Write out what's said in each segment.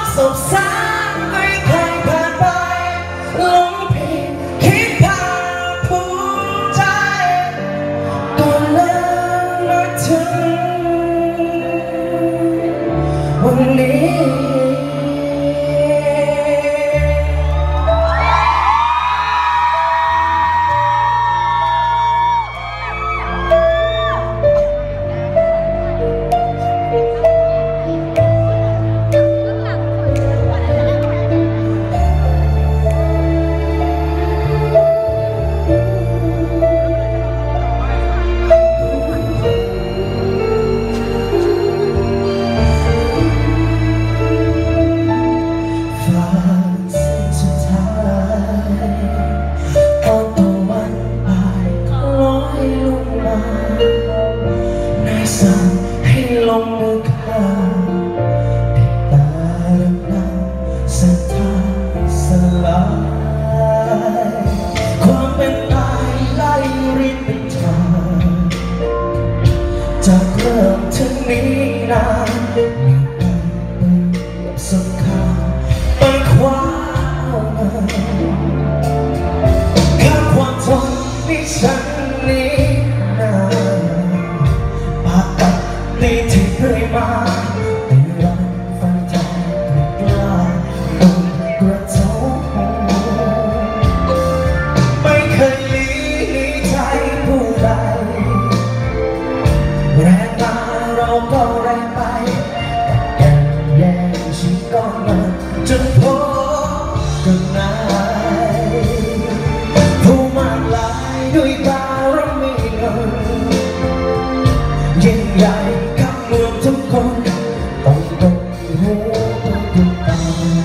สบสารไม่เคยผ่านไปหลงผิดคิดพาภูมิใจก่อนเลิกมาถึงวันนี้ให้ลงมือฆ่าได้ตาดำน้ำศรัทธาสลายความเป็นตายไล่ริบเป็นทางจากเริ่มถึงนี้นานมีการเป็นสงครามมันคว้าเอามาข้าความทนที่ฉันนี้นานตีที่เรื่อยมาแต่รันฟันแทงกล้าโดนกระทบไม่เคยหลีใจผู้ใดแรงมาเราก็แรงไปแต่แย่งชิงก้อนเงินจนพบกันนายผู้มากลายด้วยบารมีเงินยิ่งใหญ่ทุกคนต้องตกหัวต้องตาย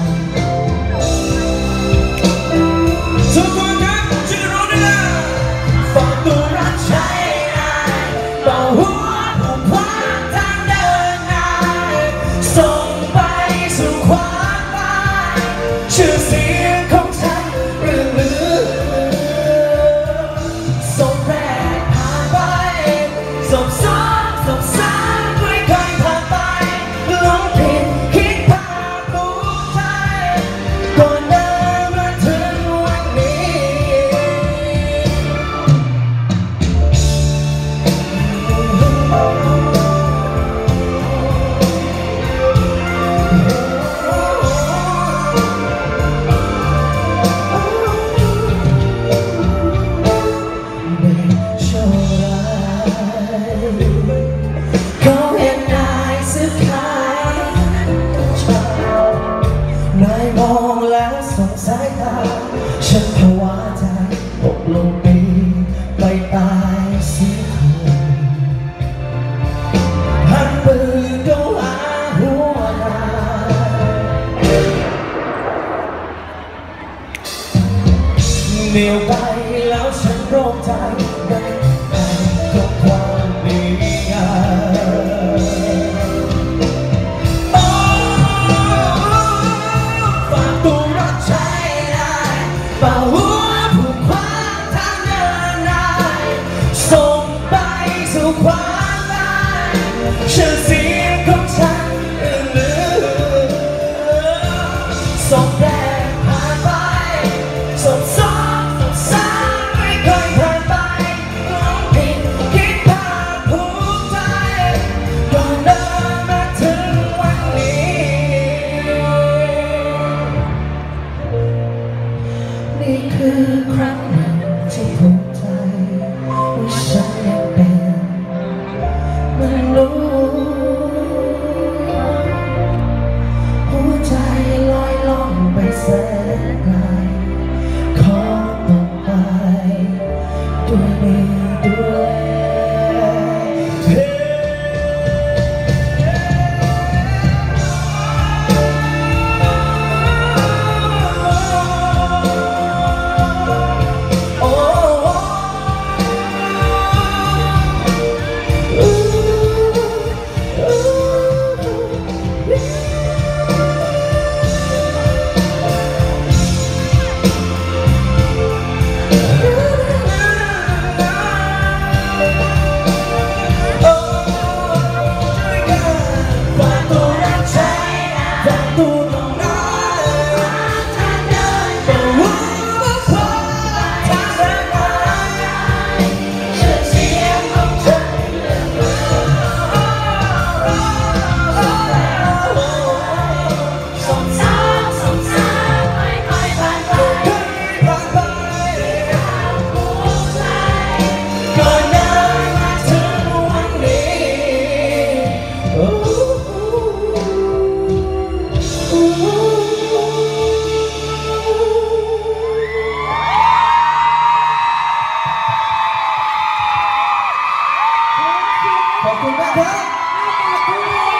ทุกคนครับช่วยร้องด้วยนะฝากตัวรักใช้ต่อหัวผู้พลาดทางเดินนายส่งไปสู่ความตายชื่อเสียงของฉันเรื่องลือส่งแรกผ่านไปส่งสองส่งสามมองแล้วสงสายตาฉันภาวะใจตกลงปีไปตายเสียทีหันปืนเข้าหาหัวนายเหนียวไปแล้วฉันโรคใจได้กับความดีงามความตายชื่อเสียงของฉันเอื้อลือส่งแรกผ่านไปส่งสองส่งสามไม่เคยผ่านไปหลงผิดคิดพาภูมิใจก่อนเดินมาถึงวันนี้นี่คือครั้งหนึ่งที่ภูมิใจว่าฉันยังเป็นหัวใจลอยล่องไปขอบคุณมากครับขอบคุณ